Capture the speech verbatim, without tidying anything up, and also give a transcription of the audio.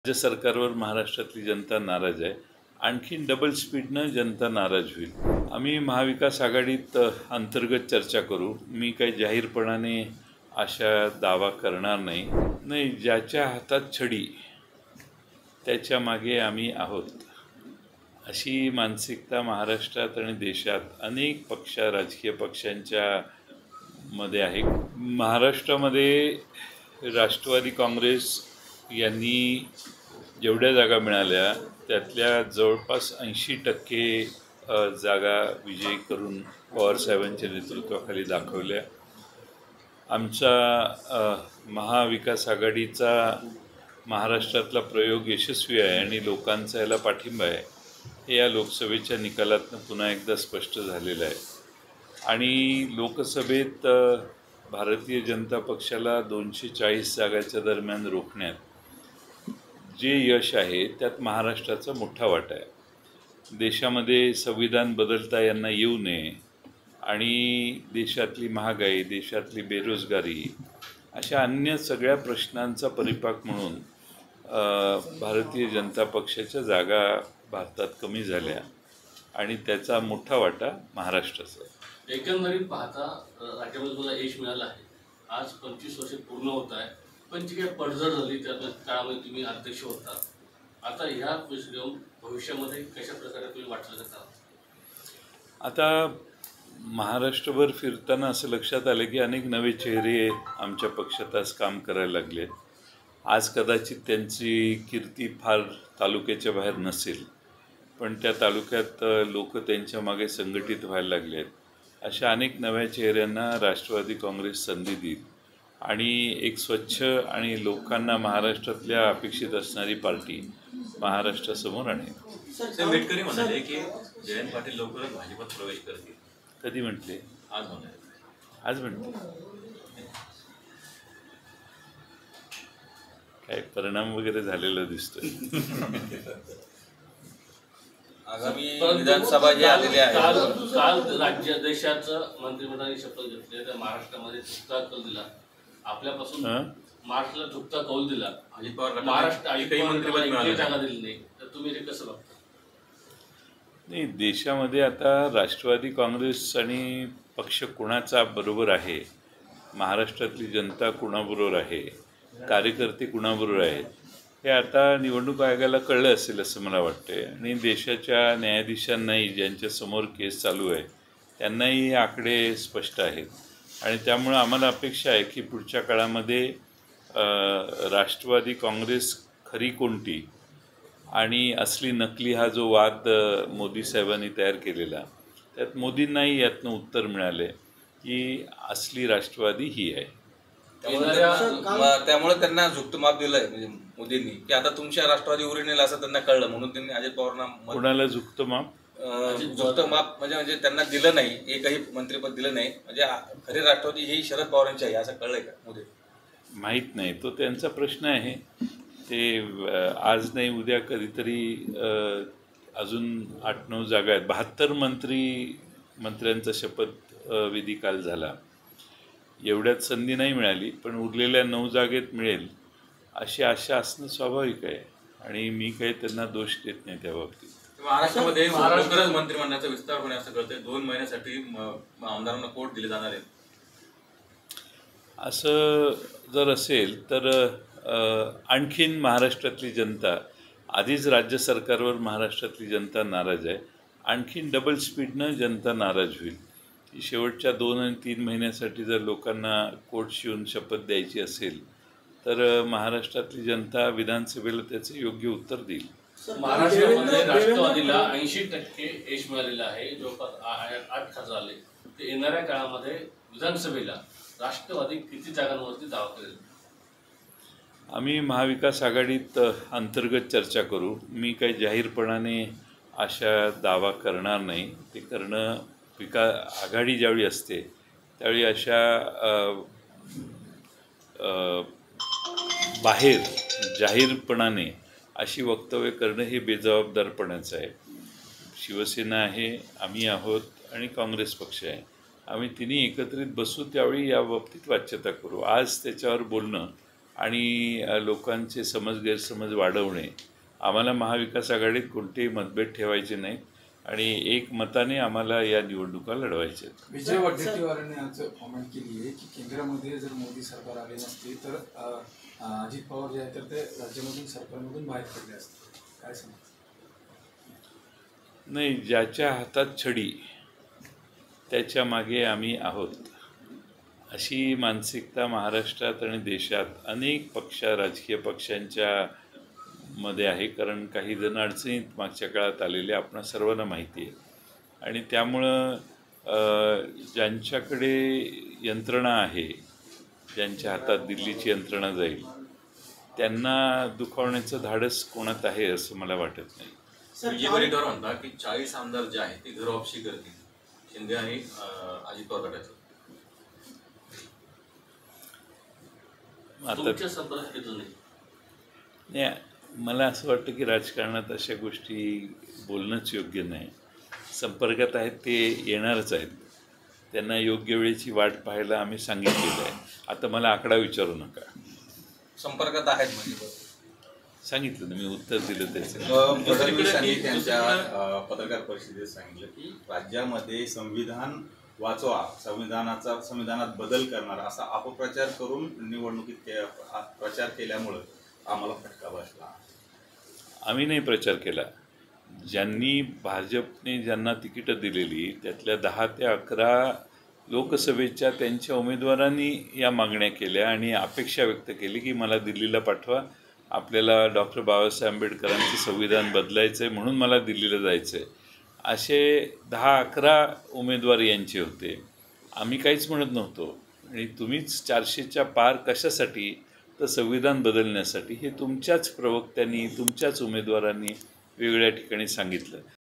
राज्य सरकारवर महाराष्ट्रातली जनता नाराज आहे. आणखीन डबल स्पीडनं जनता नाराज होईल. आम्ही महाविकास आघाडीत अंतर्गत चर्चा करू. मी काही जाहीरपणाने अशा दावा करणार नाही. नाही, ज्याच्या हातात छडी त्याच्या मागे आम्ही आहोत, अशी मानसिकता महाराष्ट्रात आणि देशात अनेक पक्ष राजकीय पक्षांच्या मध्ये आहे. महाराष्ट्रामध्ये राष्ट्रवादी काँग्रेस यांनी जेवढ्या जागा मिळाल्या त्यातल्या जवळपास ऐंशी टक्के जागा विजयी करून पवारसाहेबांच्या नेतृत्वाखाली दाखवल्या. आमचा महाविकास आघाडीचा महाराष्ट्रातला प्रयोग यशस्वी आहे आणि लोकांचा याला पाठिंबा आहे, हे या लोकसभेच्या निकालातनं पुन्हा एकदा स्पष्ट झालेलं आहे. आणि लोकसभेत भारतीय जनता पक्षाला दोनशे चाळीस जागाच्या दरम्यान रोखण्यात जे यश आहे त्यात महाराष्ट्राचा मोठा वाटा आहे. देशामध्ये संविधान बदलता यांना येऊ नये आणि देशातली महागाई, देशातली बेरोजगारी अशा अन्य सगळ्या प्रश्नांचा परिपाक म्हणून भारतीय जनता पक्षाच्या जागा भारतात कमी झाल्या आणि त्याचा मोठा वाटा महाराष्ट्राचा आहे. एकंदरीत पाहता राज्यामध्ये मला यश मिळालं आहे. आज पंचवीस वर्ष पूर्ण होत आहे, पण जी काही पडझड झाली त्या काळामध्ये तुम्ही अध्यक्ष होता. आता ह्या घेऊन भविष्यामध्ये कशा प्रकारे तुम्ही वाटलं जाता? आता महाराष्ट्रभर फिरताना असं लक्षात आलं की अनेक नवे चेहरे आमच्या पक्षात आज काम करायला लागले. आज कदाचित त्यांची कीर्ती फार तालुक्याच्या बाहेर नसेल, पण त्या तालुक्यात लोक त्यांच्या मागे संघटित व्हायला लागले आहेत. अशा अनेक नव्या चेहऱ्यांना राष्ट्रवादी काँग्रेस संधी देईल आणि एक स्वच्छ आणि लोकांना महाराष्ट्रातल्या अपेक्षित असणारी पार्टी महाराष्ट्रासमोर आणेल. आंबेडकरी म्हणाले की जयंत पाटील लवकरच भाजपात प्रवेश करतील. कधी म्हटले? आज म्हणाले. आज म्हटले. काय परिणाम वगैरे झालेला दिसतोय. आगामी विधानसभा जी आलेली आहे, काल काल राज्य देशाचं मंत्रिमंडळाने शपथ घेतली, तर महाराष्ट्रामध्ये झुकता कौल दिला. आपल्यापासून महाराष्ट्राला झुकता कौल दिला. अजित पवार महाराष्ट्र जागा दिली नाही, तर तुम्ही ते कसं बघता? नाही, देशामध्ये आता राष्ट्रवादी काँग्रेस आणि पक्ष कुणाचा बरोबर आहे, महाराष्ट्रातली जनता कुणाबरोबर आहे, कार्यकर्ते कुणाबरोबर आहेत, हे आता निवडणूक आयोगाला कळलं असेल असं मला वाटते. आणि देशाच्या न्यायाधीशांनाही, ज्यांच्यासमोर केस चालू आहे, त्यांनाही हे आकडे स्पष्ट आहेत. आणि त्यामुळं आम्हाला अपेक्षा आहे की पुढच्या काळामध्ये राष्ट्रवादी काँग्रेस खरी कोणती आणि असली नकली हा जो वाद मोदी साहेबांनी तयार केलेला, त्यात मोदींनाही यातनं उत्तर मिळाले की असली राष्ट्रवादी ही आहे. त्यामुळे त्यांना झुकतं माप दिलंय म्हणजे मोदींनी की आता तुमच्या राष्ट्रवादी उरी नेला असं त्यांना कळलं, म्हणून त्यांनी अजित पवारांना. कोणाला झुकतं माप? झुकतं माप म्हणजे म्हणजे त्यांना दिलं नाही, एकही मंत्रिपद दिलं नाही, म्हणजे खरी राष्ट्रवादी ही शरद पवारांची आहे असं कळलंय का मोदी? माहीत नाही, तो त्यांचा प्रश्न आहे. ते आज नाही उद्या कधीतरी अजून आठ नऊ जागा आहेत. बहात्तर मंत्री मंत्र्यांचा शपथविधी काल झाला. एवढ्यात संधी नाही मिळाली, पण उरलेल्या नऊ जागेत मिळेल अशी आशा असणं स्वाभाविक आहे आणि मी काही त्यांना दोष देत नाही त्या बाबतीत. महाराष्ट्रामध्ये महाराष्ट्रात मंत्रिमंडळाचा विस्तार होणे असं कळतंय. दोन महिन्यासाठी आमदारांना कोर्ट दिले जाणार आहे. असं जर असेल तर आणखीन महाराष्ट्रातली जनता, आधीच राज्य सरकारवर महाराष्ट्रातली जनता नाराज आहे, आणखीन डबल स्पीडनं जनता नाराज होईल. शेवटच्या दोन आणि तीन महिन्यासाठी जर लोकांना कोर्ट शिवून शपथ द्यायची असेल तर महाराष्ट्रातली जनता विधानसभेला त्याचं योग्य उत्तर देईल. महाराष्ट्रामध्ये राष्ट्रवादीला ऐंशी टक्के यश मिळालेलं आहे, जवळपास आठ खासदार आले. ते येणाऱ्या काळामध्ये विधानसभेला राष्ट्रवादी किती जागांवरती दावा करेल? आम्ही महाविकास आघाडीत अंतर्गत चर्चा करू. मी काही जाहीरपणाने अशा दावा करणार नाही. ते करणं विका आघाडी ज्यावेळी असते त्यावेळी अशा बाहेर जाहीरपणाने अशी वक्तव्य करणं हे बेजबाबदारपणाचं आहे. शिवसेना आहे, आम्ही आहोत आणि काँग्रेस पक्ष आहे. आम्ही तिन्ही एकत्रित बसू, त्यावेळी या बाबतीत वाच्यता करू. आज त्याच्यावर बोलणं आणि अ, लोकांचे समज गैरसमज वाढवणे. आम्हाला महाविकास आघाडीत कोणतेही मतभेद ठेवायचे नाहीत आणि एक मताने आम्हाला या निवडणुका लढवायच्या आहेत. विजय वडेट्टीवारांनी आज कॉमेंट केली आहे की केंद्रामध्ये जर मोदी सरकार आले नसते तर अ, अ, अजित पवार जे आहेत तर ते राज्यामधून सरकारमधून बाहेर पडले असते. काय सांगा? नाही, ज्याच्या हातात छडी त्याच्या मागे आम्ही आहोत, अशी मानसिकता महाराष्ट्रात आणि देशात अनेक पक्ष राजकीय पक्षांच्या मध्ये आहे. कारण काही जण अडचणीत मागच्या काळात आलेले आपणा सर्वांना माहिती आहे आणि त्यामुळं अ, ज्यांच्याकडे यंत्रणा आहे, ज्यांच्या हातात दिल्लीची यंत्रणा जाईल, त्यांना दुखावण्याचं धाडस कोणात आहे असं मला वाटत नाही. विजय वडेट्टीवार म्हणतात की चाळीस आमदार जे आहेत ते घर वापसी करतील, शिंदे आणि अं, अजित पवार गटाचं. आता तुमच्या संपर्कात येतो नाही. नाही, मला असं वाटतं की राजकारणात अशा गोष्टी बोलणंच योग्य नाही. संपर्कात आहेत ते येणारच आहेत, त्यांना योग्य वेळेची वाट पाहायला आम्ही सांगितलेलं आहे. आता मला आकडा विचारू नका, संपर्कात आहेत म्हणजे सांगितलं ना मी, उत्तर दिलं त्याचं. फडणवीस यांनी त्यांच्या अ, पत्रकार परिषदेत सांगितलं की राज्यामध्ये संविधान वाचवा, संविधानाचा संविधानात बदल करणार असा अपप्रचार करून निवडणुकीत के- आ- प्रचार केल्यामुळं आम्हाला फटका बसला. आम्ही नाही प्रचार केला. ज्यांनी भाजपने ज्यांना तिकीटं दिलेली त्यातल्या दहा ते अकरा लोकसभेच्या त्यांच्या उमेदवारांनी या मागण्या केल्या आणि अपेक्षा व्यक्त केली की मला दिल्लीला पाठवा, आपल्याला डॉक्टर बाबासाहेब आंबेडकरांचं संविधान बदलायचं आहे म्हणून मला दिल्लीला जायचं आहे. असे दहा अकरा उमेदवार यांचे होते. आम्ही काहीच म्हणत नव्हतो आणि तुम्हीच चारशेच्या पार कशासाठी, तर संविधान बदलण्यासाठी. हे तुमच्याच प्रवक्त्यांनी, तुमच्याच उमेदवारांनी वेगवेगळ्या ठिकाणी सांगितलं.